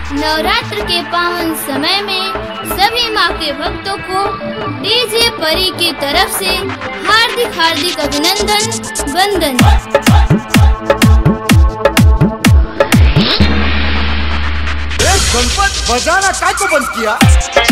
नवरात्र के पावन समय में सभी माँ के भक्तों को डीजे परी की तरफ से हार्दिक हार्दिक अभिनंदन वंदन। गणपत बजाना काय को बंद किया?